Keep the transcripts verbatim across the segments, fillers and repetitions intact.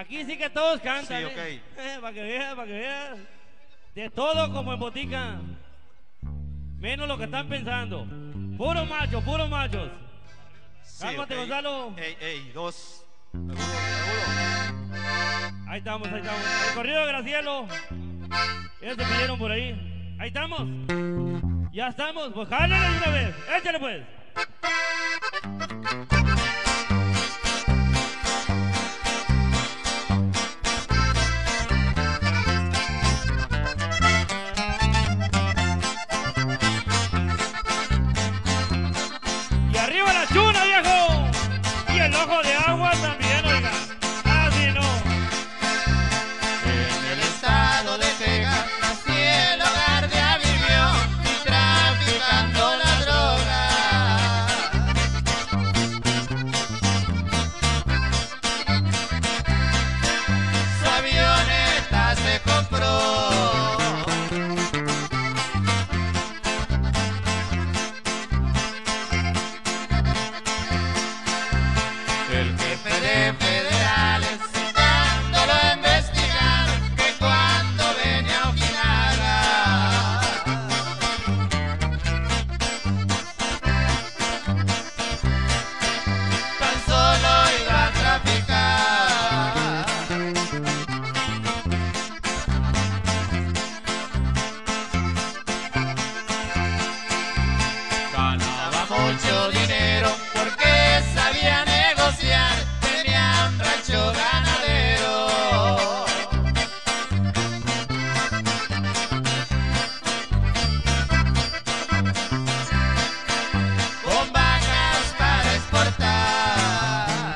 Aquí sí que todos cantan. Sí, ¿eh? ok. Eh, para que veas, para que veas. De todo como en botica. Menos lo que están pensando. Puro macho, puros machos. Sí, Cálmate, ok. Gonzalo. Ey, ey, dos. Agudo, agudo. Ahí estamos, ahí estamos. El corrido de Gracielo. Ellos se pidieron por ahí. Ahí estamos. Ya estamos. Pues jálale de una vez. Échale pues. Y arriba la chuna, viejo. Y el ojo de agua también, oiga. Así no. En el estado de Texas, Gracielo Guardia vivió y traficando la droga. Su avioneta se compró. El jefe de federales citándolo a investigar que cuando venía a Ojinaga tan solo iba a traficar. Ganaba mucho dinero porque sabía negociar, tenía un rancho ganadero. Con vacas para exportar.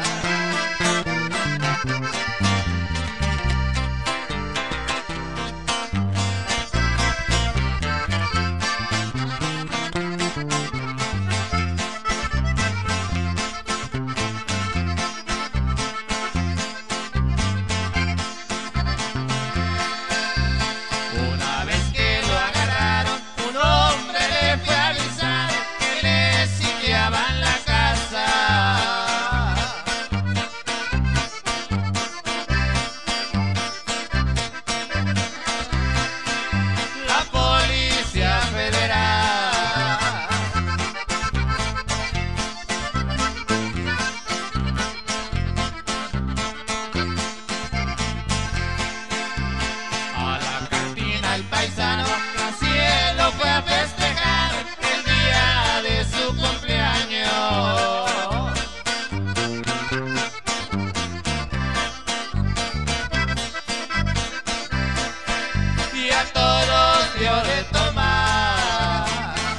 Una vez que lo agarraron, un hombre le fue a avisar que le sitiaban la casa. La Policía Federal. A la cantina el paisano Gracielo fue a festejar el día de su cumpleaños. Y a todos dio de tomar.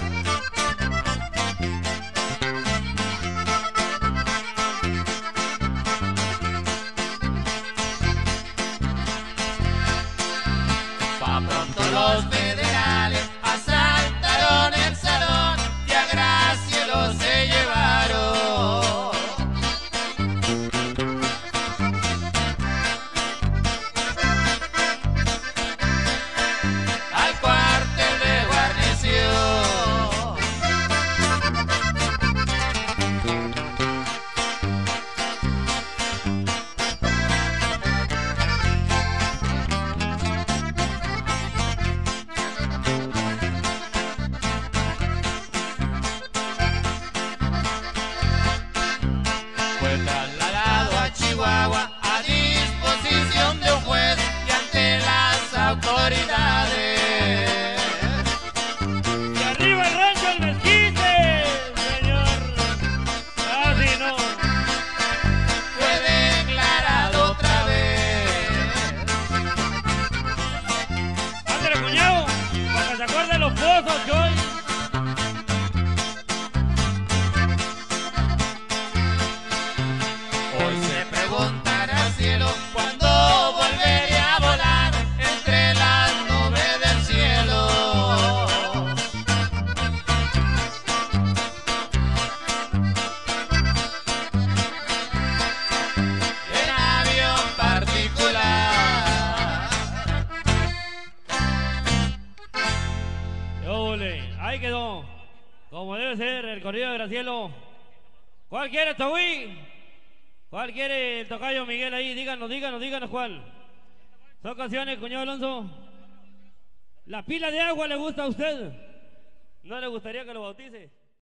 Pa' pronto los federales asaltaron el salón y a Gracielo se llevaron. Al cuartel de guarnición. Fue trasladado a Chihuahua a disposición de un juez y ante las autoridades. Y arriba el rancho el mezquite, señor. Así no. Fue declarado otra vez. Ándale, cuñado. Para que se acuerden los pozos que hoy. Hoy se preguntará al cielo cuándo volvería a volar entre las nubes del cielo. En avión particular. ¡Qué ole! Ahí quedó. Como debe ser el corrido de Gracielo. ¿Cuál quieres, Tawí? ¿Cuál quiere el tocayo Miguel ahí? Díganos, díganos, díganos cuál. Son canciones, cuñado Alonso. ¿La pila de agua le gusta a usted? ¿No le gustaría que lo bautice?